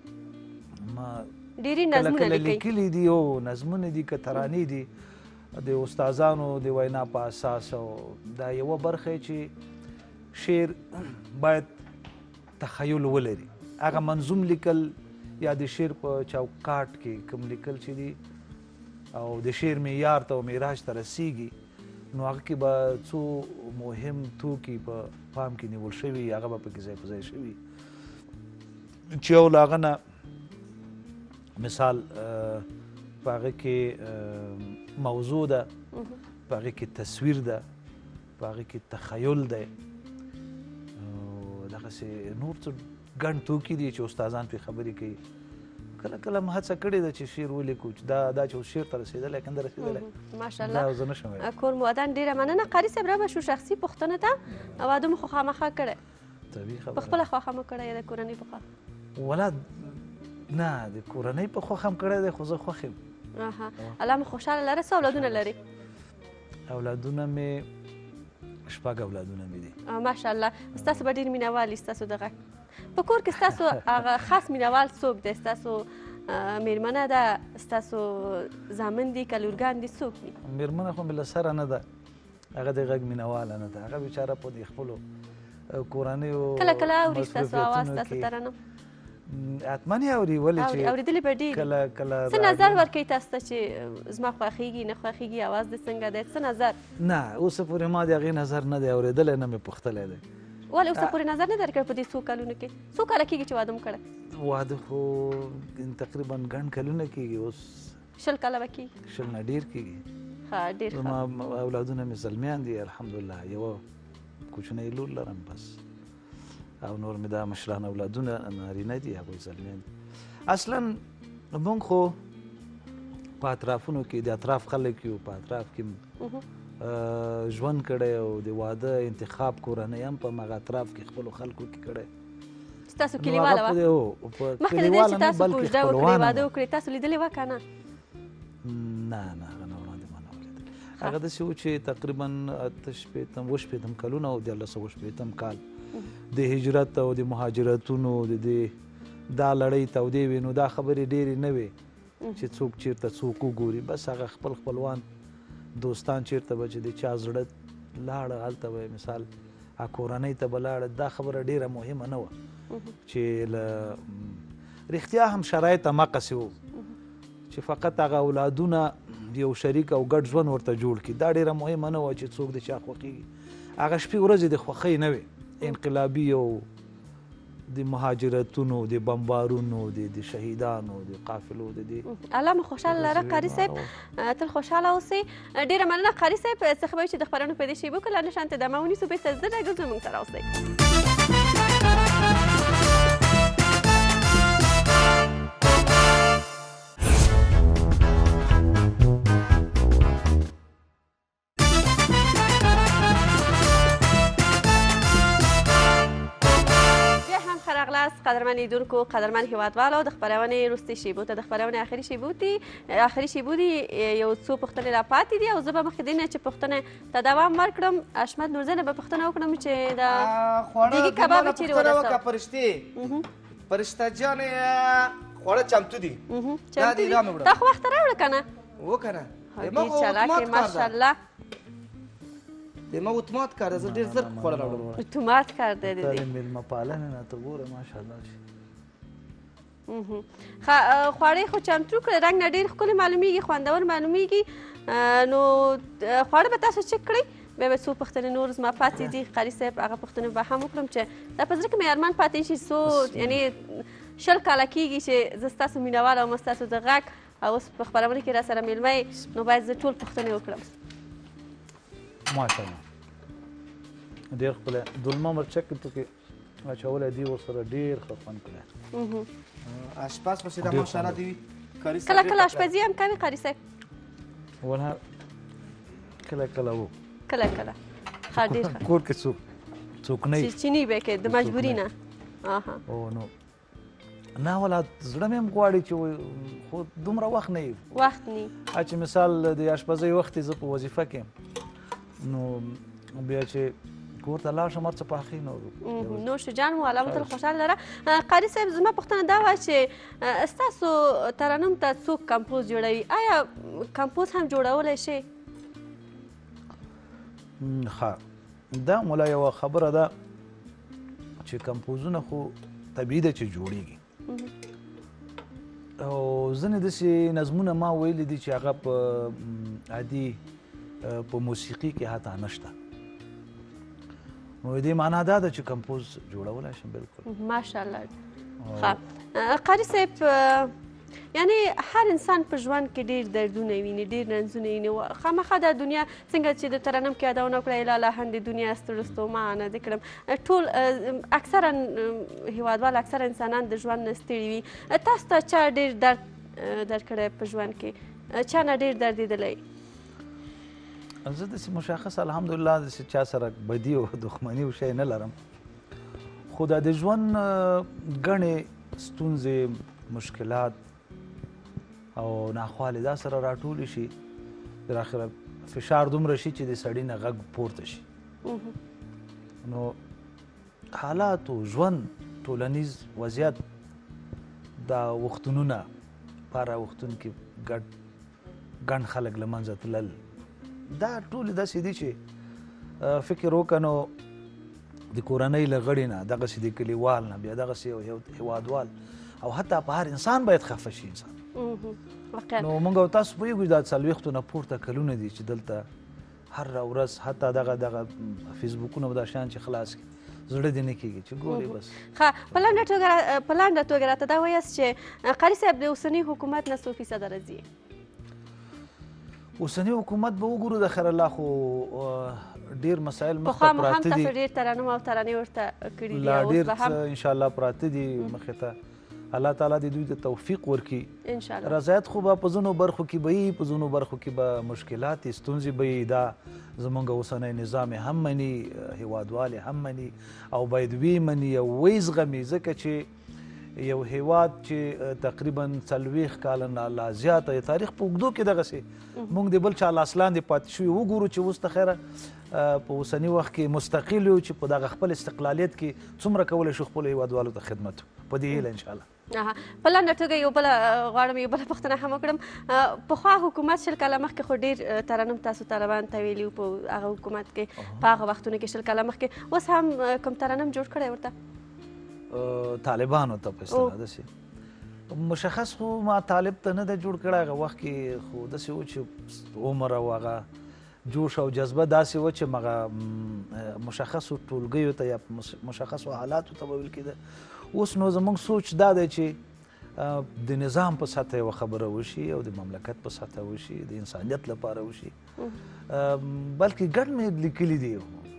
ما ډېرې نظمونه لیکلي دي او نظمونه دي که ترانې دي د استادانو د وینا په اساس او دا یوه برخه چې شعر باید تخیل ولري هغه منظوم لیکل یا د شعر په چوکاټ کې کوم لیکل چې دي او د شعر معیار ته او معراج ته رسیږي نو هغه کې به څو مهم توکي په پام کې نیول شوي هغه به پکې ځای په ځای شوي چې یو له هغه نه مثال په هغه کې موضوع ده په هغه کې تصویر ده په هغه کې تخیل دی دغسې نور څه ګڼ توکي دي چې استادان پرې خبرې کوي کله کله مې هڅه کړې ده چې شعر ولیکو چې دا چې اوس شعر ته رسېدلی که نه رسېدلی ماشاءالله دا زه نشم ویلی کور مو ودان ډېره مننه قاري صاحب را به شو شخصي پوښتنه ته واده مو خو خامخا کړی طبیعي په خبره خپله خوښه مو کړی یا د کورنۍ په خوښه ولا نه د کورنۍ په خوښ هم کړی دی خو زه خوښ یم الله مو خوشحاله لره څه اولادونه لري اولادونه مې شپږ اولادونه مې دي ماشاءالله ستاسو به ډېر مینهوال وي ستاسو د غږ په کور کې ستاسو هغه خاص مینهوال څوک دی ستاسو میرمنه ده ستاسو زامن دي که لورګان دي څوک دي میرمنه خو مې له سره نه ده هغه د غږ مینهواله نه ده هغه بیچاره په دې خپلو کورنیو کله کله اوري ستاسو اواز ستاسو ترنم حتما یې اوري ولې چې اورېدلې به ډېر کله څه نظر ورکوي تاسو ته چې زما خوښېږي نه خوښېږي اواز دې څنګه دی څه نظر نه اوسه پورې ما د هغې نظر نه دی اورېدلی نه مې پوښتلی دی ولې اوسه پورې نظر نه درکړی په دې څو کلونو کې څو کاله کېږي چې واده مو کړی واده خو تقریبا ګڼ کلونه کېږي اوس 20 کاله به کېږي 20 نه ډېر کېږي ښه ډېر ښه زما اولادونه مې زلمیان دي الحمدلله یوه کوچنی لور لرم بس او نور مې دا مشران اولادونه نارینه دي هغوی زلمیان دي اصلا موږ خو په اطرافونو کې د اطراف خلک یو په اطراف کې ژوند کړی او د واده انتخاب کورنۍ هم په همغه اطراف کې خپلو خلکو کې کړی ستاسو کلیواله وه مخکې د دې چې تاسو کوژده وکړئ واده وکړئ تاسو لیدلې وه که نه نه هغه نه وړاندې ما نه ولیدل هغه داسې و چې تقریبا 8 کلونه او 19 کال د هجرت او د مهاجرتونو د دې دا لړۍ تودې وې نو دا خبرې ډېرې نه وې چې څوک چېرته څوک وګوري بس هغه خپل خپلوان دوستان چېرته به چې د چا زړه لاړه هلته به مثال کورنۍ ته به لاړه دا خبره ډېره مهمه نه وه چې له رښتیا هم شرایط همقسې وو چې فقط هغه اولادونه یو شریک او ګډ ژوند ورته جوړ کړي دا ډېره مهمه نه وه چې څوک د چا خوښېږي هغه شپې ورځې د خوښۍ نه وې انقلابي او د مهاجرتونو د بمبارونو د شهیدانو د قافلو د دې الله مو خوشحاله لره قاري صاحب تل خوشحاله اوسئ ډېره مننه قاري صاحب څه خبرې چې د خپرونو په دې شیبو کې لا نه شانتې دمه ونیسو بېرته زر راګرځو موږ سره اوسئ قدرمن لیدونکو قدرمن هیوادوالو د خپرونې وروستۍ شیبو ته د خپرونې آخري شیبو دي یو څو پوښتنې را پاتې دي او زه به مخکې دې نه چې پوښتنې ته دوام ورکړم اشمت نورزۍ نه به پوښتنه وکړم چې د دیګي کباب چیرې ورسوه فرشته جانې خواړه چمتو دي تا خو وخته راوړه که نه وکنه ډېر چالاک یې ماشاءالله ما اتومات کار زه ډېر زر خواړه راوړم اتومات کار دی د میلمه پالنې نه ته ګوره ماشاءالله چې خواړې خو چمتو کړئ رنګ نه ډېر ښکلي معلومیږي خوندور معلومیږي نو خواړه به تاسو چک کړئ بیا به څو پوښتنې نور زما پاتې دي قاري صاحب هغه پوښتنې به هم وکړم چې دا په زړه کې مې ارمان پاتې شي څو یعنې 20 کاله کېږي چې زه ستاسو مینهوال او ستاسو د غږ او اوس په خپرونه کې را سره میلمه یې نو باید زه ټول پوښتنې وکړم ماشاءالله ډېر ښکلی دلمه مرچک پکې اچولی دی ورسره ډېر ښه خوند کړی اشپز پسې دا ماشاءالله دی کله کله اشپزي هم کوي قاري صاحب ولا کله کله و کله کله ښه ډېر ښه کور کې څوک نه وي چې نه به کې د مجبوري نه او نو نه ولا زړه مې هم غواړي چې خو دومره وخت نه وي وخت نه چې مثال د اشپزۍ وخت زه په وظیفه کې نو بیا چې کور ته لاړ شم هر څه پاخي نوش جان مو الله مو تل خوشحاله لره قاري صاحب زما پوښتنه دا وه چې ستاسو ترنم ته څوک کمپوز جوړوي آیا کمپوز هم جوړولی شئ ښه دا مولا یوه خبره ده چې کمپوزونه خو طبیعي ده چې جوړیږي او ځینې داسې نظمونه ما ویلي دي چې هغه په عادي په موسیقي کې حتی نشته. نو دې معنا دا ده چې کمپوز جوړولی شم. بالکل ماشاءالله. ښه قاري صاحب، یعنی هر انسان په ژوند کې ډېر دردونه ویني، ډېر رنځونه ویني. خامخا دا دنیا څنګه چې د ترنم کې یادونه وکړه الا لهند دنیا ستړستو معنا د کړم، ټول اکثرا هیوادوال اکثره انسانان د ژوند نه ستړي وي. تاسو ته چا ډېر درد درکړی په ژوند کې؟ چا نه ډېر دردېدلی؟ زه داسې مشخص الحمدلله داسې چا سره بدي او دښمني او شی نه لرم، خو دا د ژوند ګڼې ستونزې، مشکلات او ناخوالې دا سره راټولې شي، در اخره فشار دومره شي چې د سړي نه غږ پورته شي. نو حالات و ژوند، ټولنیز وضعیت، دا وختونونه په هر وختون کې ګڼ خلک له منځه تلل، دا ټولې داسې دي چې فکر وکړه نو د کورنۍ له غړي نه، دغسې د کلیوال نه، بیا دغسې یو هیوادوال او حتی په هر انسان باید خفه شي انسان. نو موږ او تاسو پوهېږو دا 40 نه پورته کلونه دي چې دلته هر ورځ حتی دغه فیسبوکونه به دا شیان چې خلاص کړي زړه دې نه کېږي چې ګورې بس. ښه، په لنډه توګه راته دا وایاست چې قاري صاحب د اوسني حکومت نه څو فیصده راځي؟ اوسني حکومت به وګورو د خیر الله، خو ډېر مسایل مخته پخوا مو هم پراته دي، تاسو ډېر ترنم او ترانې ورته کړي دي، لا اوس به ډېر هم انشاءالله پراته دي مخې ته. الله تعالی دې دوی ته توفیق ورکړي. انشاءالله رضایت خو به په ځینو برخو کې به وي، په ځینو برخو کې به مشکلات ستونزې به وي. دا زموږ اوسنی نظام هم مني، هیوادوال هم مني او باید وی مني او وی زغمي، ځکه چې یو هیواد چې تقریبا 40 کاله نه لا زیاته تاریخ په اوږدو کې دغسې موږ د بل چا لاس لاندې پاتې شوي وګورو چې اوس ته خیره په اوسني وخت کې مستقل یو چې په دغه خپل استقلالیت کې څومره کولی شو خپلو هیوادوالو ته خدمت په دې هیله انشاءالله. په لنډه توګه یو بله غواړم یو بله پوښتنه هم وکړم. پخوا حکومت 100 کاله مخکې خو ډېر ترنم تاسو طالبان ته ویلي وو په هغه حکومت کې، په هغه وختونو کې 100 کاله مخکې. اوس هم کوم ترنم جوړ کړی ورته طالبانو ته په اصطلاح داسې مشخص خو ما طالب ته نه ده جوړ کړی. هغه وخت کې خو داسې و چې عمر او هغه جوش او جذبه داسې و چې هغه مشخصو ټولګیو ته یا مشخصو حالاتو ته به ویل کېده. اوس نو زموږ سوچ دا دی چې د نظام په سطح یوه خبره وشي او د مملکت په سطح وشي، د انسانیت لپاره وشي، بلکې ګډ مې لیکلي دي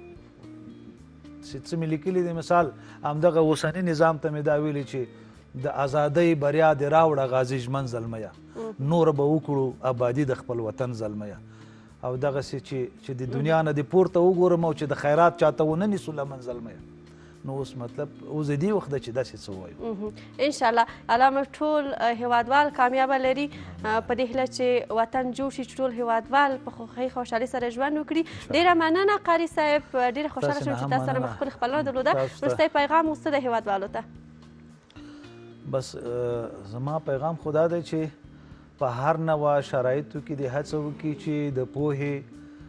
چې څه مې لیکلي دي. مثال همدغه اوسني نظام ته مې دا ویلي چې د ازادۍ بریا دې راوړه غازي ژمن زلمیه، نور به وکړو آبادي د خپل وطن زلمیه. او دغسې چې د دنیا نه دې پورته وګورم او چې د خیرات چاته ونه نیسو لمن زلمیه. نو اوس مطلب اوس د دې وخت ده چې داسې څه ووایو. انشاءالله الله موږ ټول هیوادوال کامیابه لري، په دې هیله چې وطن جوړ شي، چې ټول هیوادوال په خوښۍ خوشحالۍ سره ژوند وکړي. ډېره مننه قاري صاحب، ډېره خوشحاله شوم چې تاسو سره مې خپل خپلونه درلوده. وروستی پیغام اوس څه د هیوادوالو ته؟ بس زما پیغام خو دا دی چې په هر نوع شرایطو کې د هڅه وکړي چې د پوهې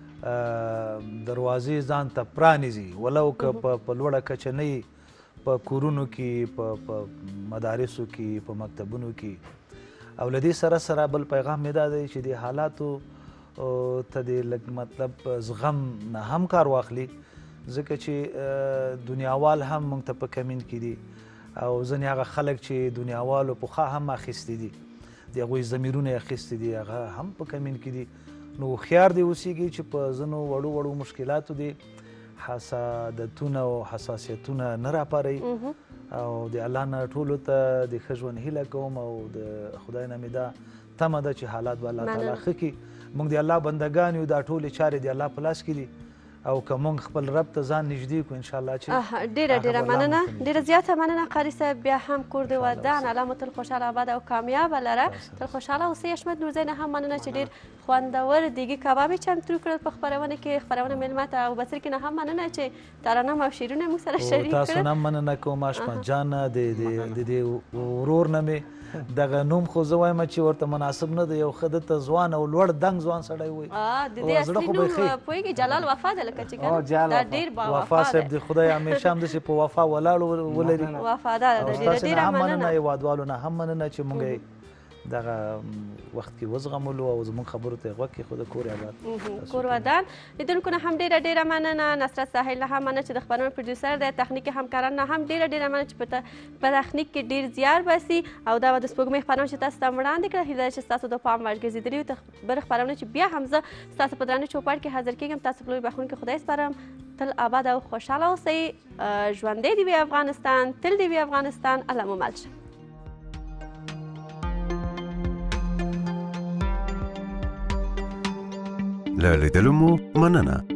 دروازې ځان ته پرانیزي، ولو که په لوړه کچه نه وي، په کورونو کې، په مدارسو کې، په مکتبونو کې. او له دې سره سره بل پیغام مې دا دی چې د حالاتو ته د لږ مطلب زغم نه هم کار واخلي، ځکه چې دنیاوال هم موږ ته په کمین کې دي او ځینې هغه خلک چې دنیاوالو پخوا هم اخیستي دي، د هغوی ضمیرونه یې اخیستي دي، هغه هم په کمین کې دي. نو هوښیار دې اوسیږي چې په ځینو وړو وړو مشکلاتو دې حسادتونه او حساسیتونه نه راپاروي. او د الله نه ټولو ته د ښه ژوند هیله کوم او د خدای نه مې دا تمه ده چې حالات به الله تعالی ښه کړي. موږ د الله بندګان یو، دا ټولې چارې د الله په لاس کې دي او که موږ خپل رب ته ځان نږدې کړو انشاءالله چې ډېره مننه، ډېره زیاته مننه قاري صاحب. بیا هم کور د ودان، الله مو تل خوشحاله آباد او کامیابه لره، تل خوشحاله اوسئ. حشمت نورزی نه هم مننه چې ډېر خوندور دیګي کباب یې چمتو کړل په خپرونه کې، خپرونه میلمه ته. او بصیر کې نه هم مننه چې ترنم او شعرونه موږ سره شریک کړل. تاسو نه مننه کوم حشمت جان، د دې ورور نه مې دغه نوم خو زه وایم چې ورته مناسب نه دی، یو ښه دته ځوان او لوړ دنګ ځوان سړی وایي. د دې اصلي نوم پوهېږي جلال وفا ده، لکه چې دا ډېر وفا صاحب د خدای همیشه هم داسې په وفا ولاړ ولري. وفادار دی، ډېره مننه. مننه هیوادوالو نه هم مننه چې موږ دغه وخت کې وزغملو او زموږ خبرو ته غوږ کېښود. کور آباد کور ودان. لیدونکو نه هم ډېره مننه، نصرت ساحل نه هم مننه چې د خپرونې پروډیوسر دی، تخنیکي همکاران نه هم ډېره مننه چې په تخنیک کې ډېر زیار باسي. او دا د سپوږمۍ خپرونه چې تاسو ته وړاندې کړه، هیله ده چې ستاسو د پام وړ ګرځېدلې وي. بله خپرونه چې بیا هم زه ستاسو په درانه چوپړ کې حاضر کېږم. تاسو په لوی بخښونکي خدای سپارم. تل آباد او خوشحاله اوسئ. ژوندی دې وي افغانستان، تل دې وي افغانستان. الله مو مل شه. له لیدلو مو مننه.